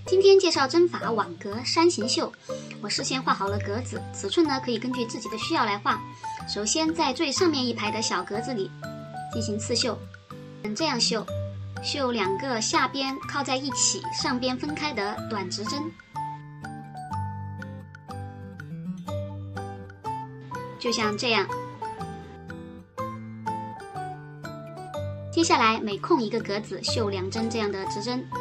今天介绍针法网格山形绣，我事先画好了格子，尺寸呢可以根据自己的需要来画。首先在最上面一排的小格子里进行刺绣，这样绣，绣两个下边靠在一起、上边分开的短直针，就像这样。接下来每空一个格子绣2针这样的直针。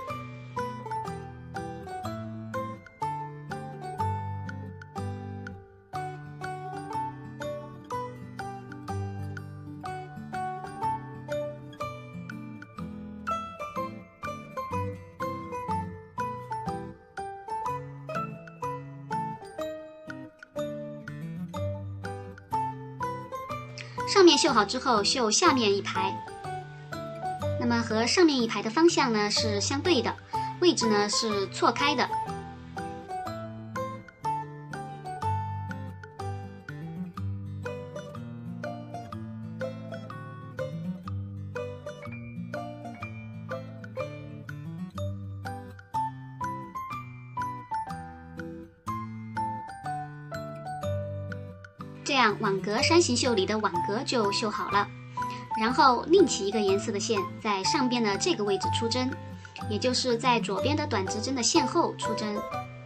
上面绣好之后，绣下面一排。那么和上面一排的方向呢是相对的，位置呢是错开的。这样网格山形绣里的网格就绣好了。然后另起一个颜色的线，在上边的这个位置出针，也就是在左边的短直针的线后出针，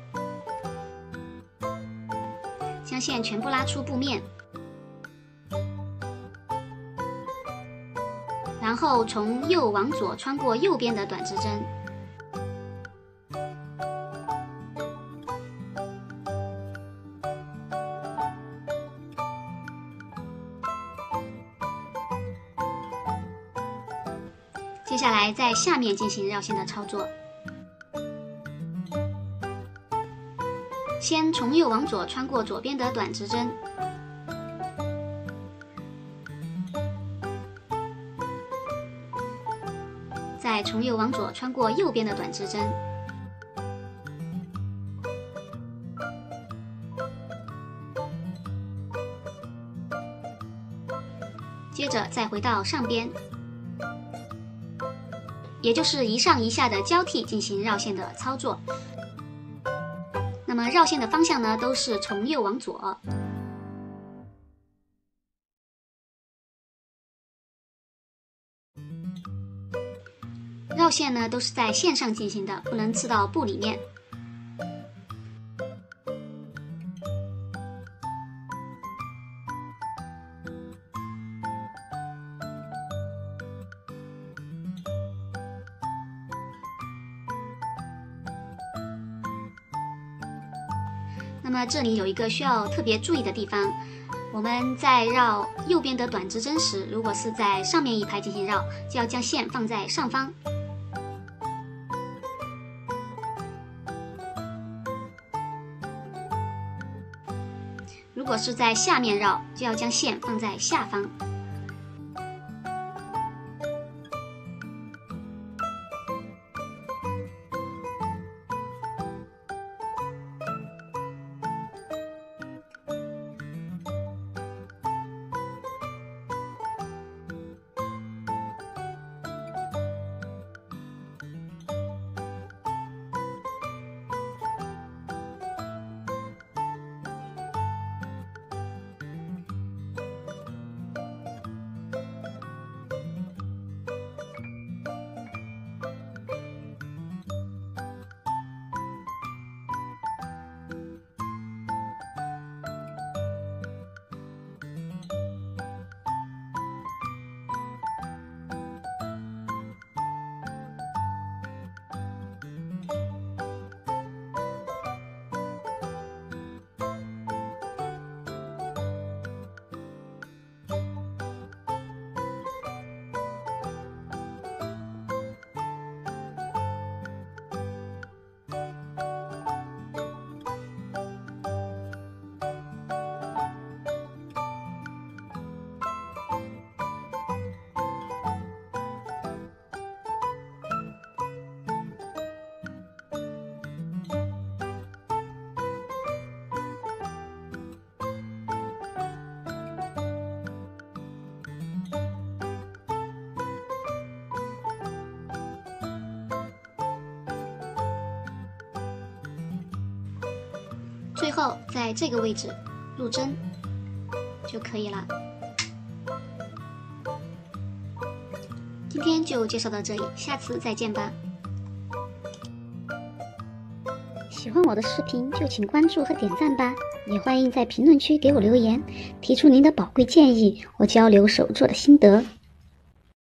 将线全部拉出布面，然后从右往左穿过右边的短直针。接下来在下面进行绕线的操作，先从右往左穿过左边的短直针，再从右往左穿过右边的短直针，接着再回到上边。也就是一上一下的交替进行绕线的操作。那么绕线的方向呢，都是从右往左。绕线呢都是在线上进行的，不能刺到布里面。那么这里有一个需要特别注意的地方，我们在绕右边的短直针时，如果是在上面一排进行绕，就要将线放在上方。如果是在下面绕，就要将线放在下方。 最后在这个位置入针就可以了。今天就介绍到这里，下次再见吧。喜欢我的视频就请关注和点赞吧，也欢迎在评论区给我留言，提出您的宝贵建议或交流手作的心得。